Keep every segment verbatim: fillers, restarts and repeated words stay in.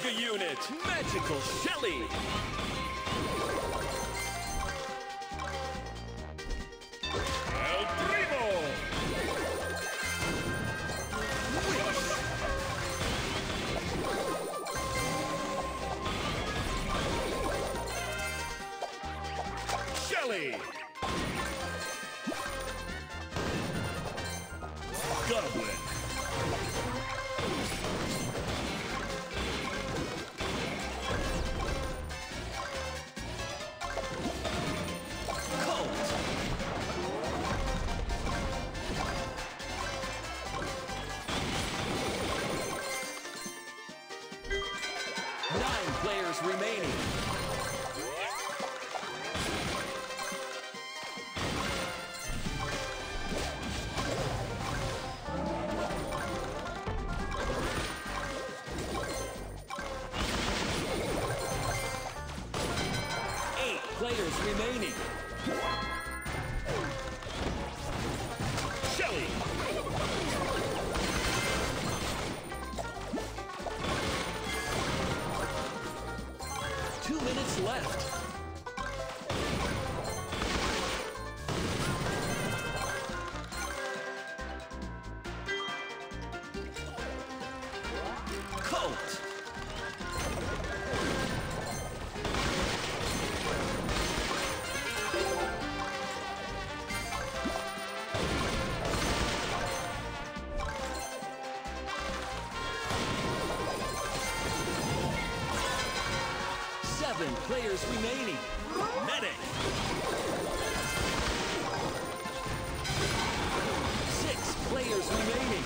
Mega Unit, Magical Shelly. El Primo. Wish. Shelly. Goblin. Nine players remaining. Eight players remaining. Shelly. Two minutes left. Colt. Seven players remaining. Medic. Six players remaining.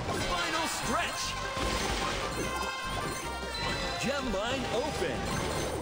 Final stretch. Gem mine open.